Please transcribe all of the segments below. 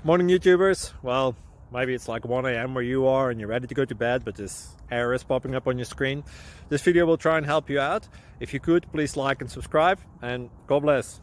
Morning YouTubers. Well, maybe it's like 1 a.m. where you are and you're ready to go to bed, but this error is popping up on your screen. This video will try and help you out. If you could, please like and subscribe, and God bless.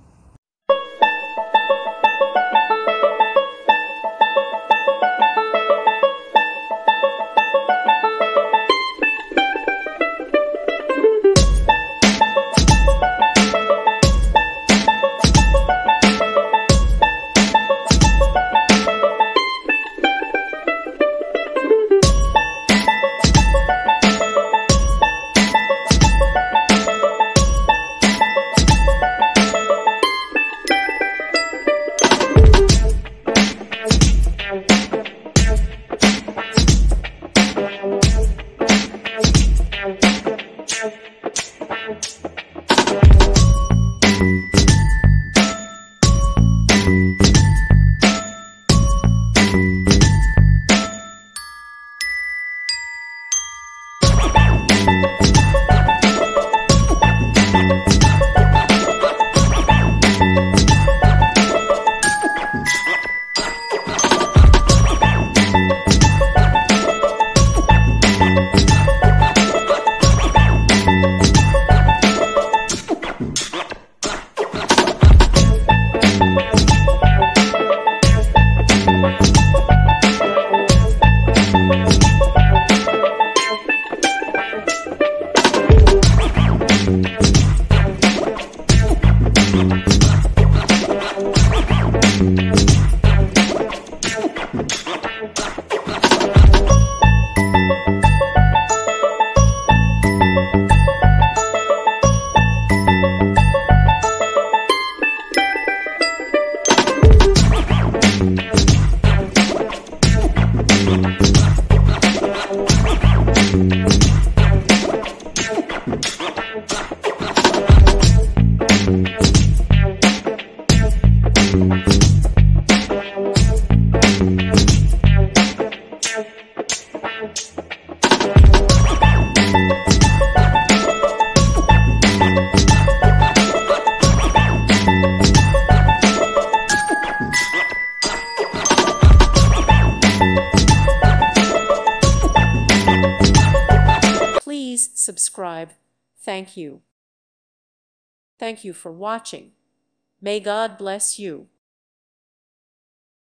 Please subscribe. Thank you. Thank you for watching. May God bless you.